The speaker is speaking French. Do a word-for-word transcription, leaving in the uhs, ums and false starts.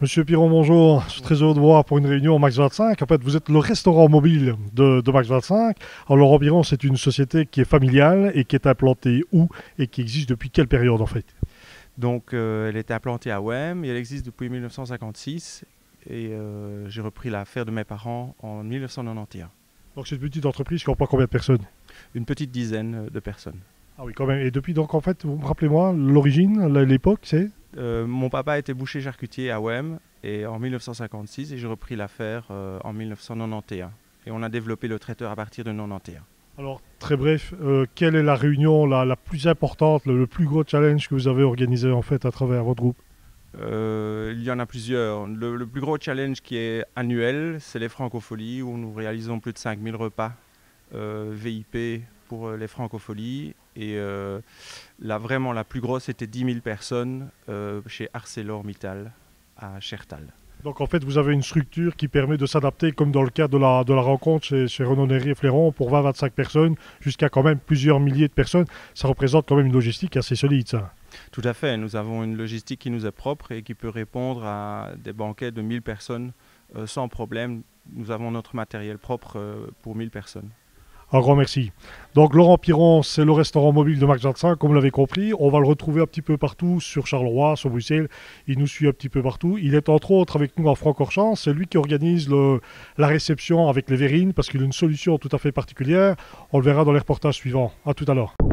Monsieur Piron, bonjour. Je suis très heureux de vous voir pour une réunion au Max vingt-cinq. En fait, vous êtes le restaurant mobile de, de Max vingt-cinq. Alors, Laurent Piron, c'est une société qui est familiale et qui est implantée où et qui existe depuis quelle période en fait? Donc, euh, elle était implantée à Wem et elle existe depuis mille neuf cent cinquante-six. Et euh, j'ai repris l'affaire de mes parents en mille neuf cent quatre-vingt-onze. Donc, c'est une petite entreprise qui emploie combien de personnes? Une petite dizaine de personnes. Ah oui, quand même. Et depuis, donc, en fait, vous me rappelez-moi, l'origine, l'époque, c'est? Euh, mon papa était boucher charcutier à Wem et en mille neuf cent cinquante-six et j'ai repris l'affaire euh, en mille neuf cent quatre-vingt-onze. Et on a développé le traiteur à partir de quatre-vingt-onze. Alors, très bref, euh, quelle est la réunion la, la plus importante, le, le plus gros challenge que vous avez organisé en fait à travers votre groupe? Euh, il y en a plusieurs. Le, le plus gros challenge qui est annuel, c'est les Francopholies où nous réalisons plus de cinq mille repas euh, V I P pour les Francopholies. Et euh, là, vraiment, la plus grosse, c'était dix mille personnes euh, chez ArcelorMittal à Chertal. Donc en fait, vous avez une structure qui permet de s'adapter, comme dans le cas de la, de la rencontre chez, chez Renaud Néry et Fléron, pour vingt à vingt-cinq personnes, jusqu'à quand même plusieurs milliers de personnes. Ça représente quand même une logistique assez solide, ça. Tout à fait. Nous avons une logistique qui nous est propre et qui peut répondre à des banquets de mille personnes euh, sans problème. Nous avons notre matériel propre euh, pour mille personnes. Un grand merci. Donc Laurent Piron, c'est le restaurant mobile de Max vingt-cinq, comme vous l'avez compris. On va le retrouver un petit peu partout sur Charleroi, sur Bruxelles. Il nous suit un petit peu partout. Il est entre autres avec nous à Francorchamps. C'est lui qui organise le, la réception avec les verrines parce qu'il a une solution tout à fait particulière. On le verra dans les reportages suivants. À tout à l'heure.